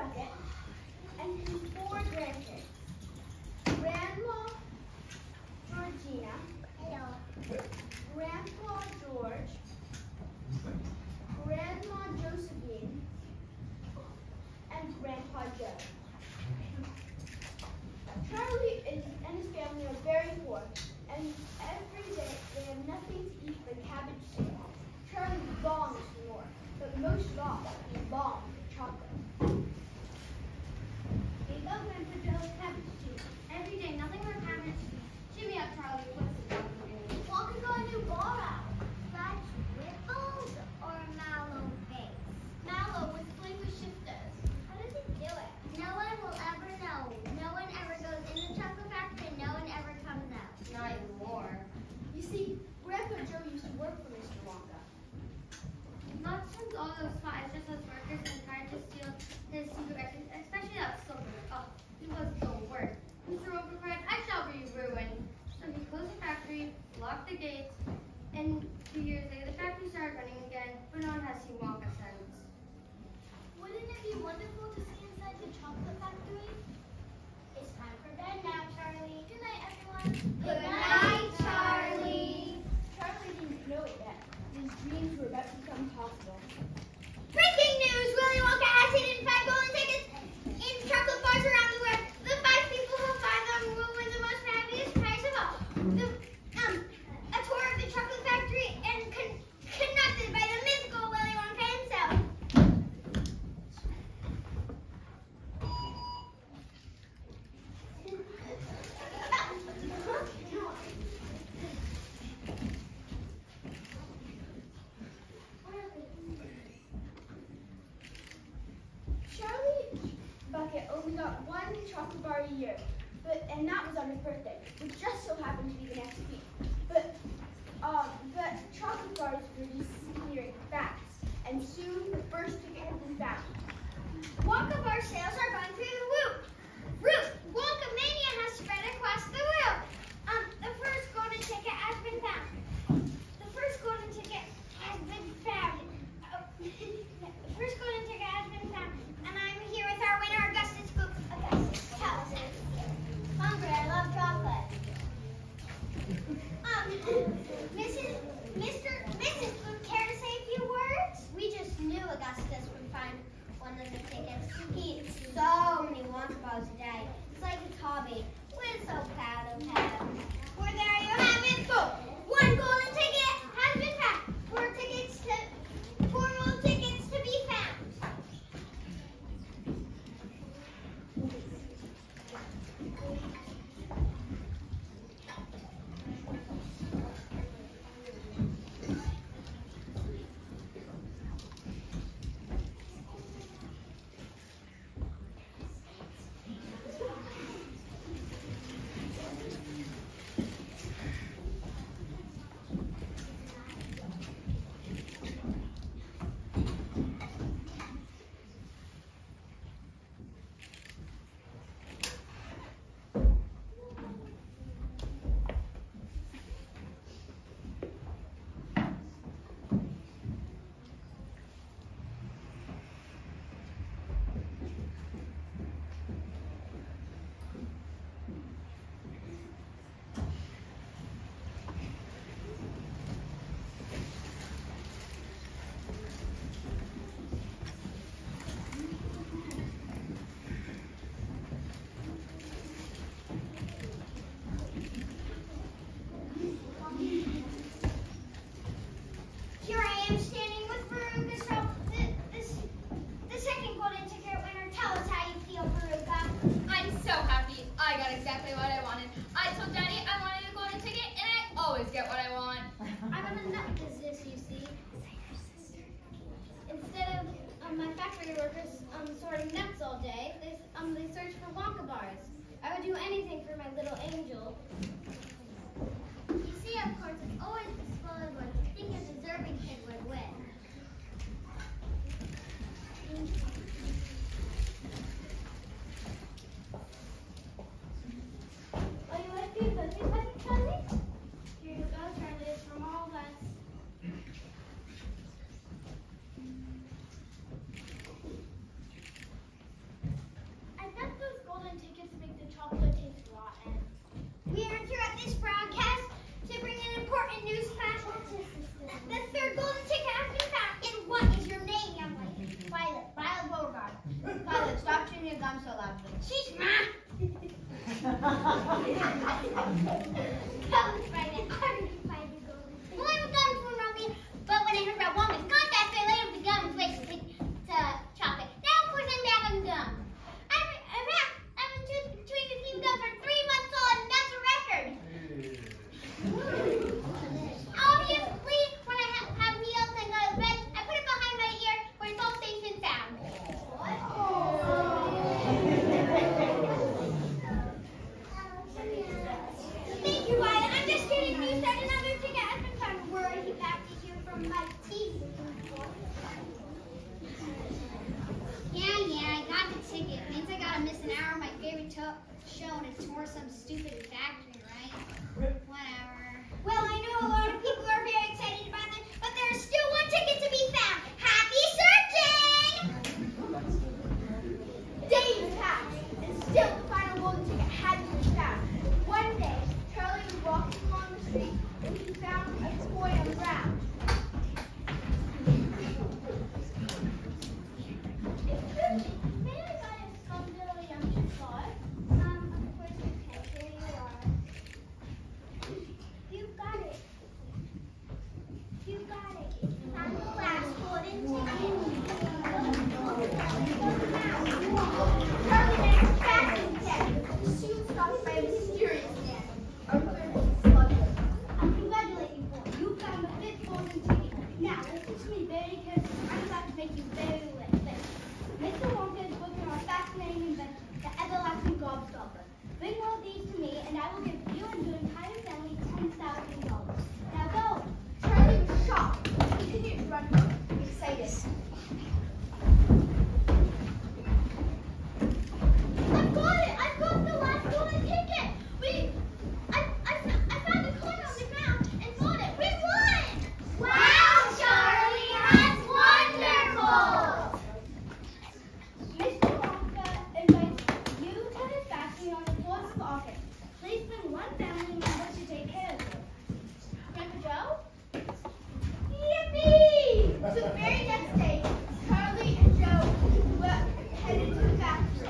Bucket and his 4 grandkids. Grandma Georgina, Grandpa George, Grandma Josephine, and Grandpa Joe. Charlie and his family are very poor, and every day they have nothing to eat but cabbage soup. Charlie longs for more, but most of all, he longs for chocolate. Here you go, Grandpa Joe's cabbage soup. Every day, nothing but cabbage soup. Shimmy up, Charlie. What's the problem? Walker got a new ball out. That's Ripples or Mallow Face? Mallow with flavor shifters. How does he do it? No one will ever know. No one ever goes in the chocolate factory and no one ever comes out. Not anymore. You see, Grandpa Joe used to work for Mr. Wonka. Not since all those spies, just as workers and tried to steal his secret recipes, especially that silver. Oh, he was the worst. Mr. Wonka cried, I shall be ruined. So he closed the factory, locked the gates, and 2 years later the factory started running again, but no one has seen Wonka since. Wouldn't it be wonderful to see inside the chocolate factory? It's time for bed now, Charlie. Good night, everyone. Good night, Charlie. Charlie didn't know it yet. His dreams were about to become possible. Breaking news! Willy Wonka has hidden 5 golden tickets in chocolate bars around the world. The 5 people who find them will win the most fabulous prize of all. A tour of the chocolate factory and conducted by the mythical Willy Wonka himself. Charlie Bucket only got 1 chocolate bar a year, and that was on his birthday, which just so happened to be the next week. But chocolate bars were disappearing fast, and soon the first ticket had been found. Wonka bar sales are going through the roof. Wonka mania has spread across the world. The first golden ticket has been found. The first golden ticket has been found. The first golden ticket has been found. And I'm here with our winner, Augustus Boop. Augustus, tell us. Hungry, I love chocolate. Mrs. Boop, care to say a few words? We just knew Augustus would find one of the tickets. He eats so many Wonka bars a day. It's like his hobby. We're so proud of him. Well, there you have it, folks. 1 golden ticket has been found. 4 more tickets to be found. But when I heard about Wonka's contest, I laid up the gum and switched to chocolate. Now, of course, I'm back on gum. I've been chewing gum for 3 months solid, and that's a record. Obviously, when I have meals and go to bed, I put it behind my ear where it's all safe and sound. Thank you, Wyatt. I'm just kidding. You said another ticket has been found. Were you back to hear from my teeth? Yeah, I got the ticket. Means I gotta miss an hour of my favorite show and it's for some stupid factory, right? Whatever. Well, I know a lot of people are very excited about it, but there's still one ticket to be found. Happy searching! Days passed, and still the final golden ticket hadn't been found. One day, Charlie was walking along the street when he found a toy on the ground. May I buy a Scumdiddly sauce? Of course you can. Here you are. You've got it. You got it. I'm the last golden ticket. Charlie ran fast and dead, but was soon stopped by a mysterious man. Arthur Slugger. I congratulate you, boy. You found the 5th golden ticket. Now, listen to me very carefully. I'm about to make you very lit. Mr. Wonka is working on a fascinating invention, the everlasting gobstopper. Bring all of these to me, and I will give you and your entire family $10,000. Now go. Charlie was shocked. He continued to run, excited. I've got it! I've got the last golden ticket! I found the coin on the ground and bought it. We won! Wow, Charlie! That's wonderful! Mr. Wonka invites you to his factory on the 4th of August. Please bring one family member to take care of you. Grandpa Joe? Yippee! So the very next day, Charlie and Joe were headed to the factory.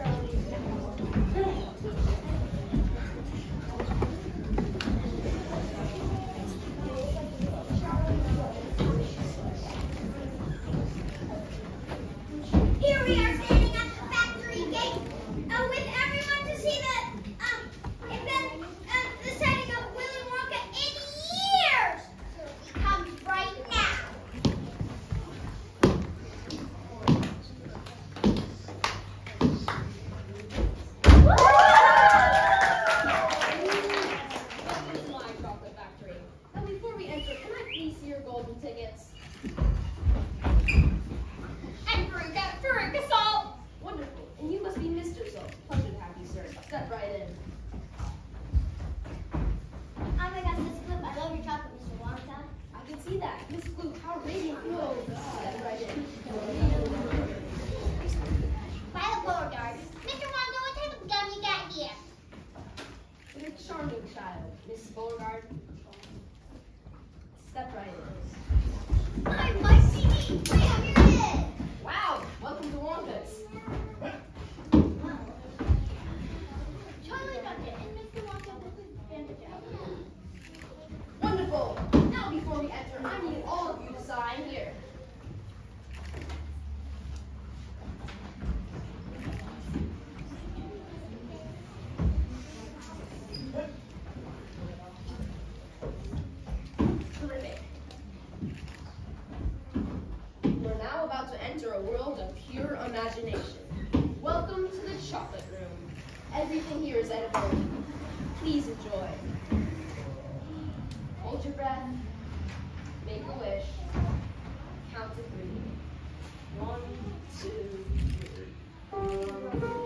Here we are standing at the factory gate with everyone to see the setting of Willy Wonka in years. He comes right now. Welcome to my chocolate factory. Now, before we enter, can I please see your golden tickets? And Veruca Salt. Wonderful. And you must be Mr. Salt. Pleasure to have you, sir. Step right in. Oh my gosh, Miss Clip, I love your chocolate, Mr. Wonka. I can see that. Miss Blue, how radiant you are. Step right in. By the Beauregard. Mr. Wonka, what type of gum you got here? What a charming child, Miss Beauregard. Step right in. My CD. Bam, here it is. Wow, welcome to Wonka's. Charlie got it, and Mr. Wonka, this is bandage out. Wonderful. Now, before we enter, I need all of you to sign here. Terrific. We're now about to enter a world of pure imagination. Welcome to the chocolate room. Everything here is edible. Please enjoy. Hold your breath. Make a wish. Count to 3. 1, 2, 3.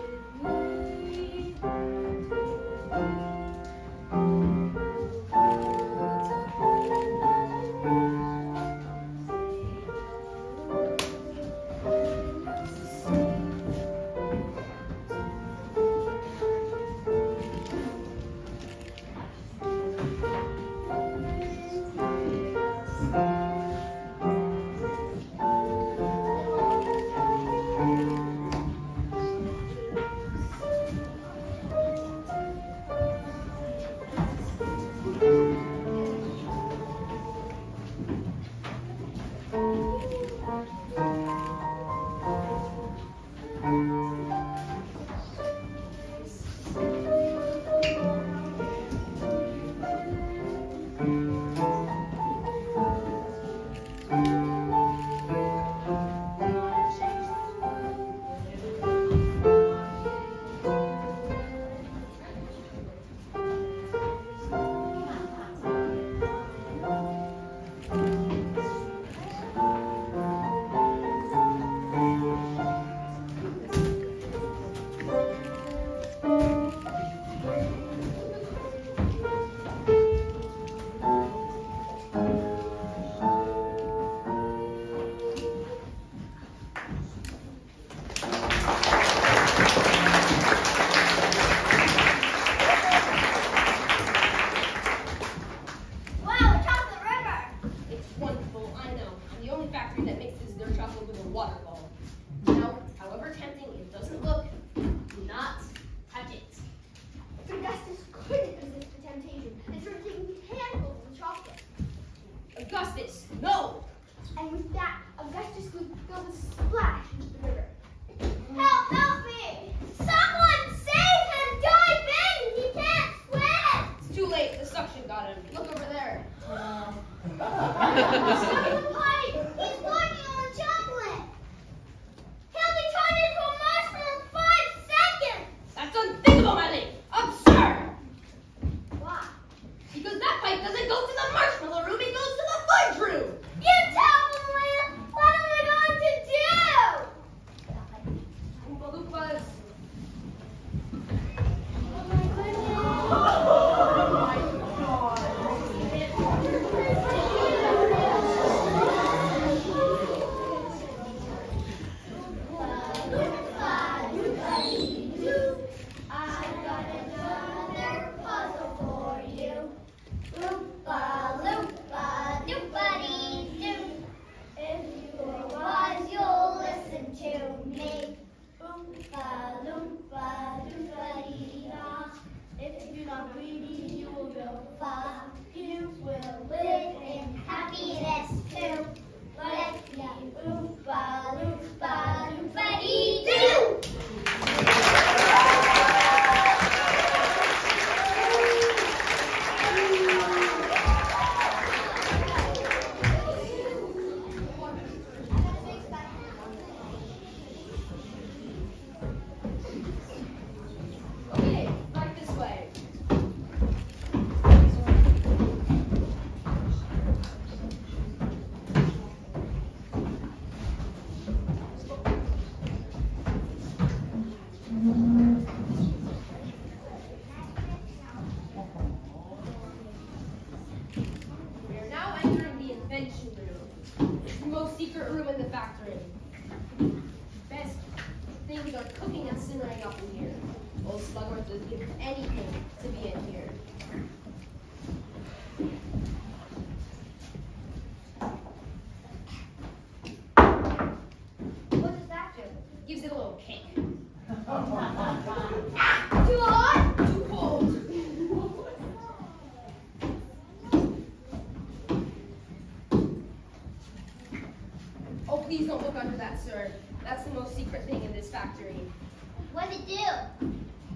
waterfall. Now, however tempting it doesn't look, do not touch it. But Augustus couldn't resist the temptation and started taking handfuls of chocolate. Augustus, no! And with that, Augustus filled a splash into the river. Help me! Someone save him! Dive in! He can't swim! It's too late. The suction got him. Look over there. Somebody! He's working on chocolate! He'll be turned into a marshmallow in 5 seconds! That's unthinkable, Melanie. Absurd! Why? Because that pipe doesn't go to the marshmallow room, it goes to the fudge room. You tell them, Leah! What am I going to do? Oompa Loompas. Oh my goodness! I've got another puzzle for you. Loompa, loompa, doopity-doo. If you are wise, you'll listen to me. Oompa, loompa, doopity-da. If you're not greedy, you will go far. You will live in happiness too. Let me oompa, loompa, doopity-doo. Okay, right this way. We are now entering the invention room. It's the most secret room in the factory. Best things are cooking and simmering up in here. Old Slugworth would give anything to be in here. What does that do? Gives it a little kick. Too hot? Too cold. Oh, please don't look under that, sir. That's the most secret thing in this factory. What does it do?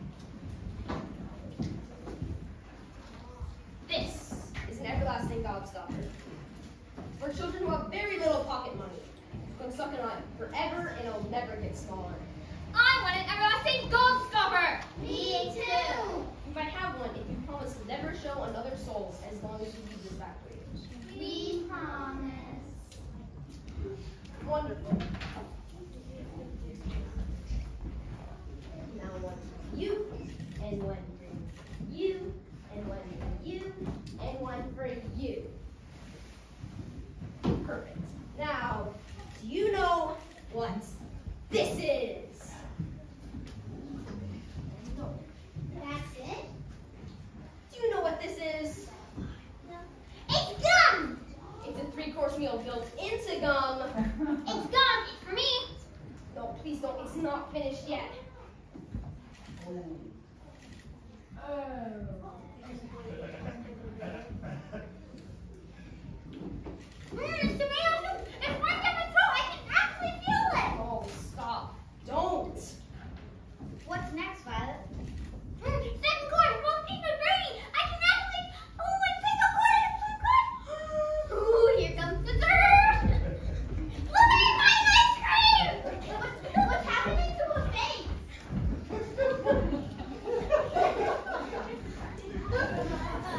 This is an everlasting gobstopper. For children who have very little pocket money. You can suck it on it forever and it'll never get smaller. I want an everlasting gold stopper. Me too. You might have one if you promise to never show another soul as long as you use this factory. We promise. Wonderful. Now one for you, and one for you, and one for you, and one for you. Perfect. Now, do you know what this is? No. That's it? Do you know what this is? No. It's gum! It's a 3-course meal built into gum. It's gum. It's for me. No, please don't. It's not finished yet. It's tomato soup. It's right down my throat. I can actually feel it. Oh, stop. Don't. What's next, Violet? Second course. Most things are ready. I can actually. Oh, my second course. Ooh, here comes the dessert. Look at my ice cream. What's happening to her face?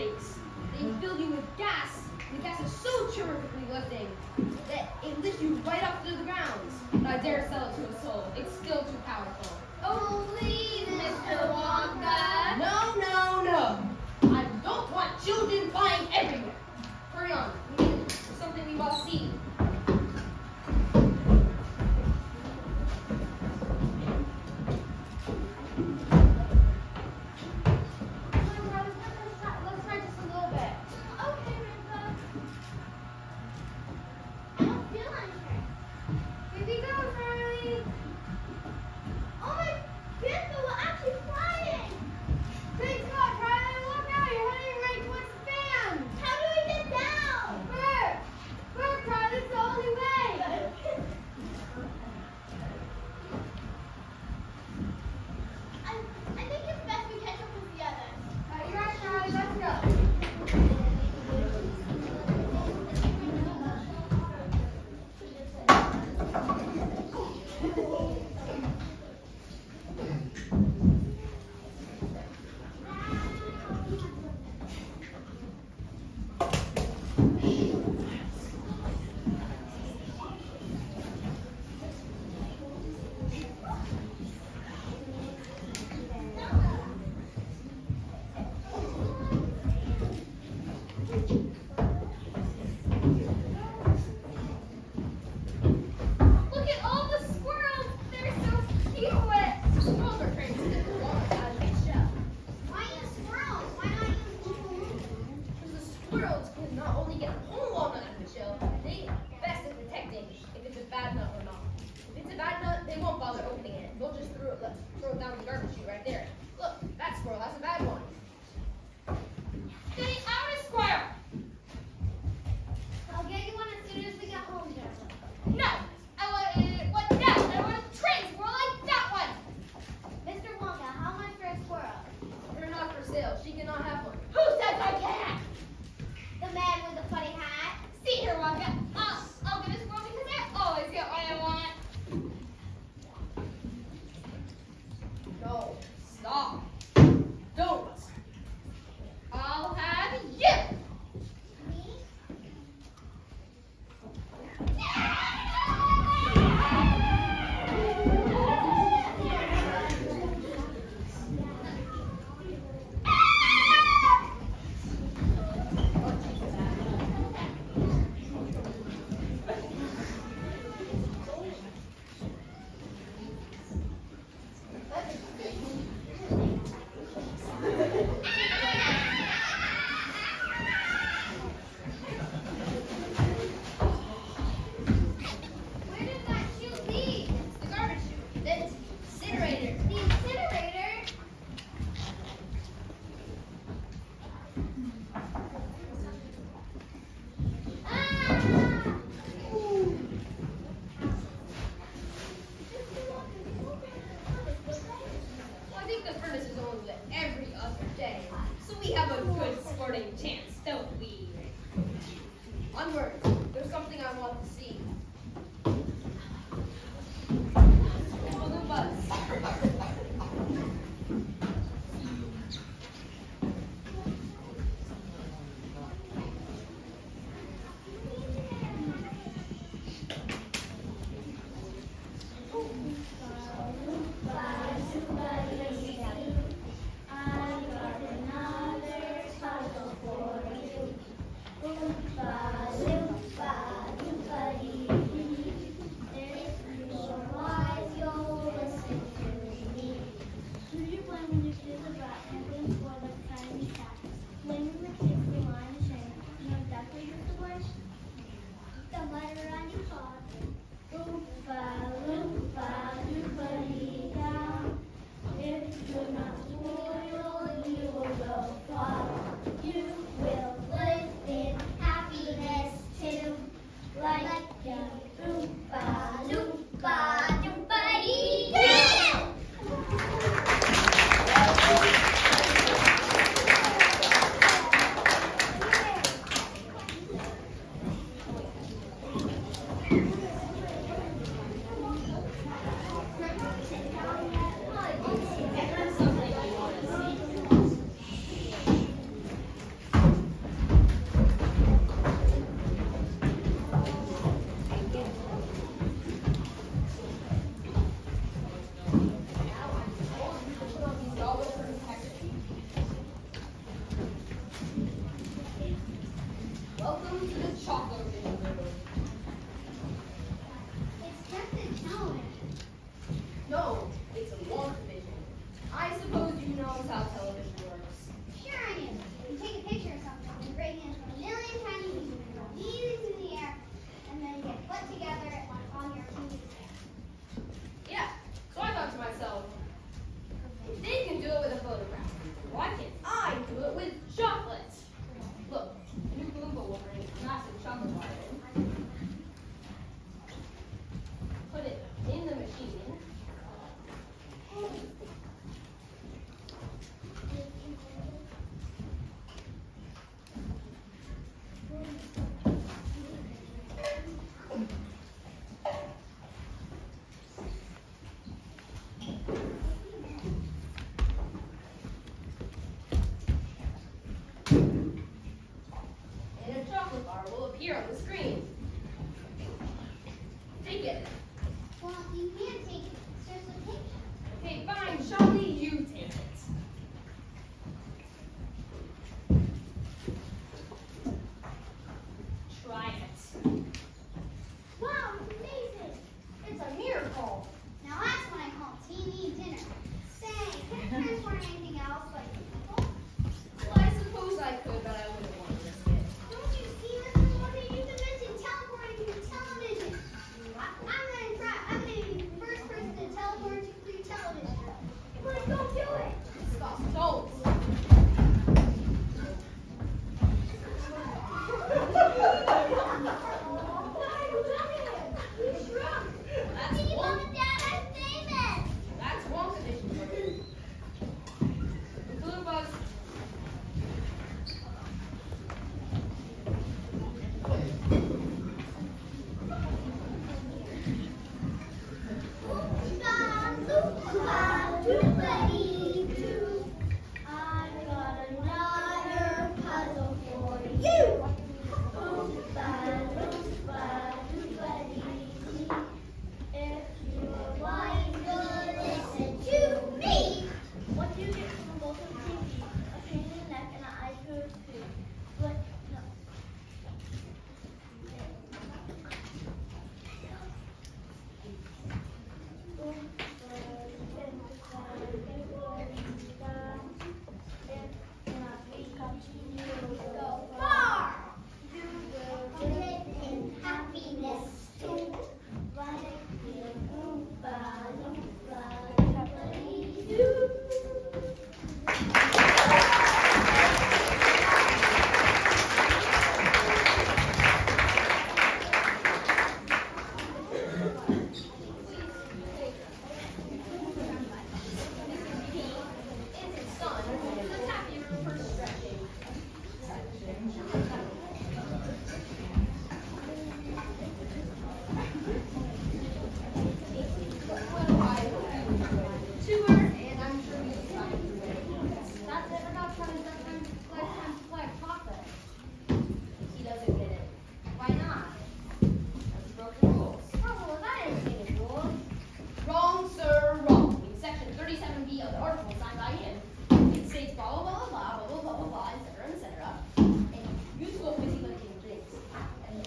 brakes. They fill you with gas. And the gas is so terrifically lifting that it lifts you right up to the ground. But I dare sell it to a soul. It's still too powerful. Oh, please, Mr. Wonka. No, no, no. I don't want children flying everywhere. Hurry on. We need something we've all seen. Let's try just a little bit. Okay, Rinka. I don't feel anything. Here we go, Charlie. Oh my goodness, we're actually flying! Great Scott, Charlie, look out. You're heading right towards the fan. How do we get down? Bert, Charlie, it's the only way. I think it's best we catch up with the others. You're right, Charlie. Let's go. Look at all the squirrels. They're so cute. Squirrels are trained to get the water out of their shell. Why use squirrels? Why not use people? Because the squirrels can not only get a whole walnut out of the shell, they are best at detecting if it's a bad nut or not. If it's a bad nut, they won't bother opening it. They'll just throw it down the garbage chute right there. Look, that squirrel, that's a bad one. Stay out of squirrel. I'll get you one as soon as we get home, Jessica. No, I want that. I want a train squirrel like that one. Mr. Wonka, how much for a squirrel? They're not for sale. She cannot have one. Who says I can't? The man with the funny hat. See here, Wonka. I'll get a squirrel because I always get what I want. No, stop. Don't. I'll have you. Me? Where did that chute lead? It's the garbage chute. Then it's the incinerator. The incinerator? Well, I think the furnace is only lit every other day. So we have a good sporting chance, don't we? Onward. There's something I want to see. Balloon bus. Thank you. or anything else like Well, I suppose I could, but I wouldn't want to risk it. don't you see, Mr. Morty? You can mention teleporting through television. I'm gonna try. I'm gonna be the first person to teleport through television. Come on, don't do it. Stop, don't. That's Mom one. and Dad, I'm famous. That's one condition for you. Blue bus. I've got another puzzle for you. If you're wise, you'll listen to me. What do you get from a bowl of TV? A pain in the neck and an eye for food. But no. Go far. You will live in happiness too. Son, to the happy room for stretching. Well, I hope you enjoyed the tour, and I'm sure you'll find your way. That's it. About time to play chocolate. He doesn't get it. Why not? Because he broke the rules. Oh, well, that isn't any rules. Wrong, sir, wrong. In section 37B of the article signed by him, it states blah, blah, blah, blah, blah, blah, blah, blah, blah, et cetera, and you to go busy lifting things. And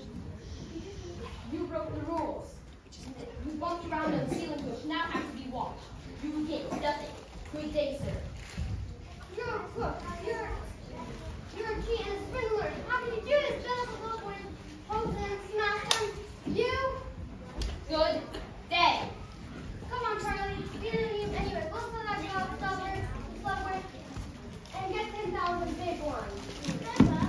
you broke the rules. You bumped around on the ceiling, which now has to be washed. You get nothing. Good day, sir. You're a crook. You're a cheat and a swindler. How can you do this? Fill up a little with hopes and smash them. You? Good day. Come on, Charlie. We didn't leave anyway. Let's let that job somewhere and get 10,000 big ones.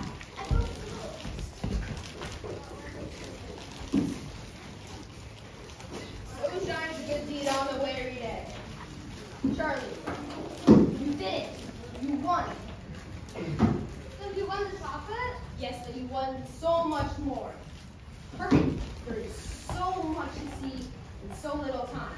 So shines a good deed on the weary day. Charlie, you did it. You won. So you won the chocolate? Yes, but you won so much more. Perfect. There is so much to see in so little time.